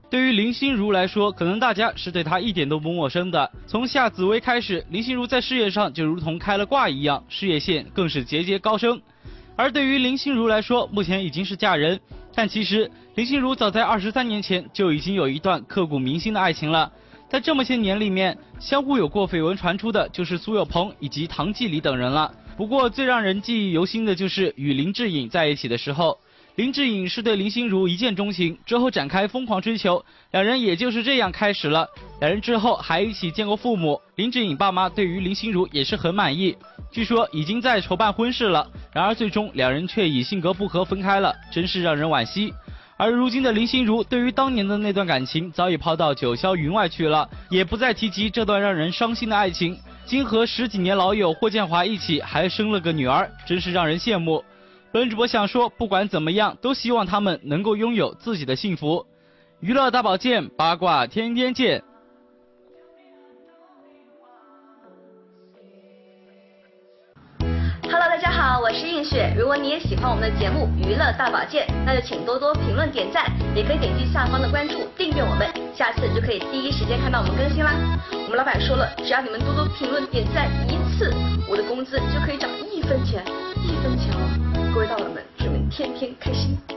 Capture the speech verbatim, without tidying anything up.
对于林心如来说，可能大家是对她一点都不陌生的。从夏紫薇开始，林心如在事业上就如同开了挂一样，事业线更是节节高升。而对于林心如来说，目前已经是嫁人，但其实林心如早在二十三年前就已经有一段刻骨铭心的爱情了。在这么些年里面，相互有过绯闻传出的就是苏有朋以及唐季礼等人了。不过最让人记忆犹新的就是与林志颖在一起的时候，林志颖是对林心如一见钟情，之后展开疯狂追求，两人也就是这样开始了。两人之后还一起见过父母，林志颖爸妈对于林心如也是很满意，据说已经在筹办婚事了。然而最终两人却以性格不合分开了，真是让人惋惜。而如今的林心如对于当年的那段感情早已抛到九霄云外去了，也不再提及这段让人伤心的爱情。今和十几年老友霍建华一起还生了个女儿，真是让人羡慕。本主播想说，不管怎么样，都希望他们能够拥有自己的幸福。娱乐大保健，八卦天天见。 Hello， 大家好，我是映雪。如果你也喜欢我们的节目《娱乐大保健》，那就请多多评论、点赞，也可以点击下方的关注，订阅我们，下次就可以第一时间看到我们更新啦。我们老板说了，只要你们多多评论、点赞一次，我的工资就可以涨一分钱，一分钱哦！各位大佬们，祝你们天天开心。